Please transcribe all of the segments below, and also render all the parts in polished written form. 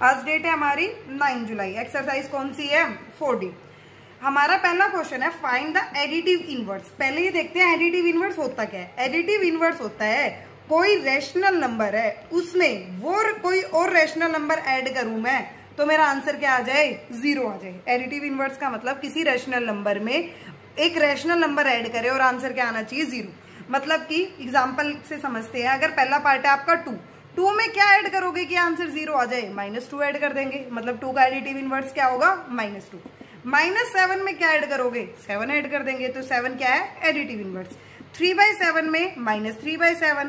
आज डेट है हमारी 9 जुलाई। एक्सरसाइज कौन सी है? 4D। हमारा पहला क्वेश्चन है फाइंड द एडिटिव इनवर्स। पहले ये देखते हैं एडिटिव इनवर्स होता क्या है। एडिटिव इनवर्स होता है कोई रैशनल नंबर है उसमें वो कोई और रैशनल नंबर ऐड करूं मैं तो मेरा आंसर क्या आ जाए? 0 आ जाए। एडिटिव इनवर्स का मतलब किसी रैशनल नंबर में एक रैशनल नंबर ऐड करे और आंसर क्या आना चाहिए? 0। मतलब कि एग्जाम्पल से समझते हैं, अगर पहला पार्ट है आपका 2 में क्या ऐड करोगे कि आंसर 0 आ जाए? -2 ऐड कर देंगे। मतलब 2 का एडिटिव इनवर्स क्या होगा? -2। -7 में क्या ऐड करोगे? 7 ऐड कर देंगे। तो 7 क्या है? Additive inverse. 3/7 में -3/7,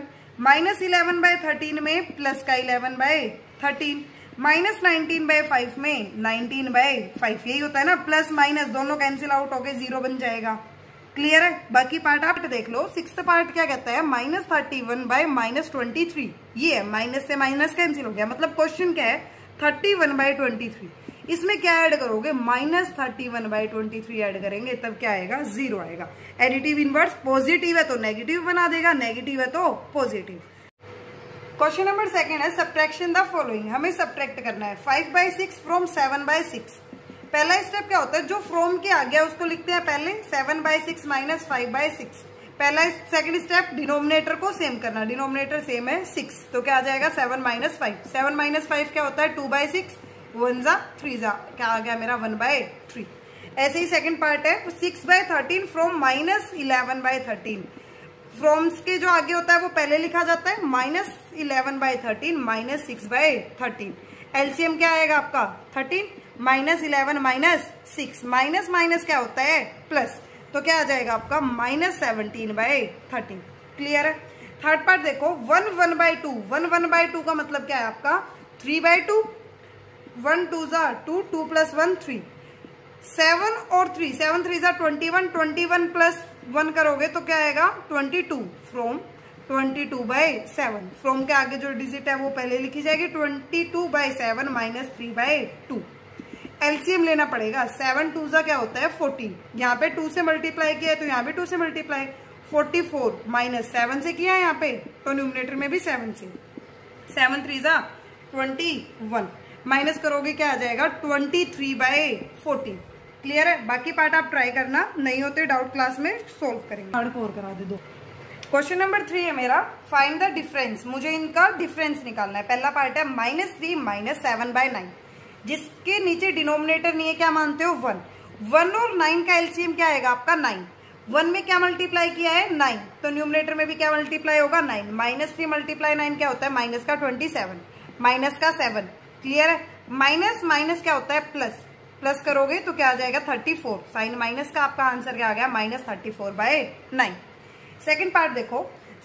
-11/13 में प्लस का 11/13, -19/5 में 19/5। यही होता है ना, प्लस माइनस दोनों कैंसिल आउट होके 0 बन जाएगा। क्लियर है? बाकी पार्ट आप देख लो। 6th पार्ट क्या कहता है? -31/-23। ये है, माइनस से माइनस कैंसिल हो गया। मतलब क्वेश्चन क्या है? 31/23। इसमें क्या ऐड करोगे? -31/23 ऐड करेंगे तब क्या आएगा? 0 आएगा। एडिटिव इनवर्स पॉजिटिव है तो नेगेटिव बना देगा, नेगेटिव है तो पॉजिटिव। क्वेश्चन नंबर 2 है सब्ट्रैक्शन द फॉलोइंग। हमें सब्ट्रैक्ट करना है 5/6 फ्रॉम 7/6। पहला स्टेप क्या होता है? जो फ्रॉम के आ गया उसको लिखते हैं पहले 7/6 - 5/6। पहला सेकंड स्टेप डिनोमिनेटर को सेम करना। डिनोमिनेटर सेम है 6 तो क्या आ जाएगा? 7 - 5। 7 - 5 क्या होता है? 2/6, 1 जा 3 जा, क्या आ गया मेरा? 1/3। ऐसे ही सेकंड पार्ट है 6/13 फ्रॉम -11/13। फ्रॉम्स के जो आगे होता है वो पहले लिखा जाता है -11/13 -6/13। एलसीएम क्या आएगा आपका? 13 -11 -6 माइनस क्या होता है? प्लस। तो क्या आ जाएगा आपका? -17/13। क्लियर है? थर्ड पार्ट देखो 1/2। 1/2 का मतलब क्या है आपका? 3/2। 1 2 जा 2, 2 + 1 3। 7 और 3, 7 3 जा 21, 21 + 1 करोगे तो क्या आएगा? 22 फ्रॉम 22/7। फ्रॉम के आगे जो डिजिट है वो पहले लिखी जाएगी 22/7 -3/2। एलसीएम लेना पड़ेगा। 7 2 जा क्या होता है? 14। यहाँ पे 2 से मल्टीप्लाई किया है तो यहाँ भी 2 से मल्टीप्लाई। 44 -7 से किया है यहाँ पे तो न्यूमरेटर में भी 7 से। 7 3 जा 21 माइनस करोगे क्या आ जाएगा? 23/14। क्लियर है? बाकी पार्ट आप ट्राई करना, नहीं होते डाउट क्लास में सोल्व करेंगे। पार्ट 4 करा दे दो। क्वेश्चन नंबर 3 है मेरा फाइंड द डिफरेंस। मुझे इनका डिफरेंस निकालना है। पहला पार्ट है -3 - 7/9। जिसके नीचे डिनोमिनेटर नहीं है क्या मानते हो? 1। 1 और 9 का एलसीएम क्या आएगा आपका? 9। 1 में क्या मल्टीप्लाई किया है? 9 तो न्यूमरेटर में भी क्या मल्टीप्लाई होगा? 9। -3 × 9 क्या होता है? माइनस का 27, माइनस का 7। क्लियर है? माइनस माइनस क्या होता है? प्लस। प्लस करोगे तो क्या आ जाएगा? 34। साइन माइनस का आपका आंसर क्या आ गया? -34/9। सेकेंड पार्ट देखो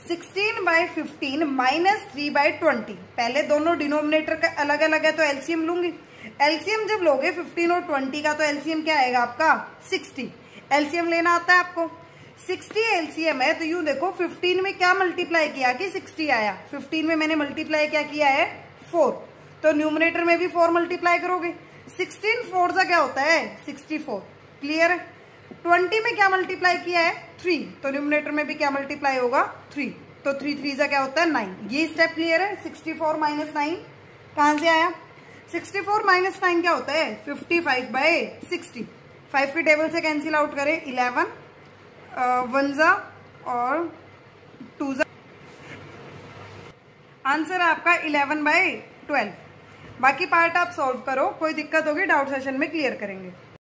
16/15 -3/20। पहले दोनों डिनोमिनेटर का अलग अलग है तो एलसीएम लूंगी। एलसीएम जब लोगे 15 और 20 का तो एलसीएम क्या आएगा आपका? 60। एलसीएम लेना आता है आपको। 60 एलसीएम है तो यूं देखो 15 में क्या मल्टीप्लाई किया कि 60 आया। 15 में मैंने मल्टीप्लाई क्या किया है? 4। तो न्यूमरेटर में भी 4 मल्टीप्लाई करोगे। 16 4 का क्या होता है? 64। क्लियर है? 20 में क्या मल्टीप्लाई किया है? 3 तो न्यूमरेटर में भी क्या मल्टीप्लाई होगा? 3। तो 3 3 का क्या होता है? 9। ये स्टेप क्लियर है? 64 - 9 कहां से आया? 64 - 9 क्या होता है? 55/60। 5 के टेबल से कैंसिल आउट करें 11, 1 जा और 2 जा। आंसर है आपका 11/12। बाकी पार्ट आप सॉल्व करो, कोई दिक्कत होगी डाउट सेशन में क्लियर करेंगे।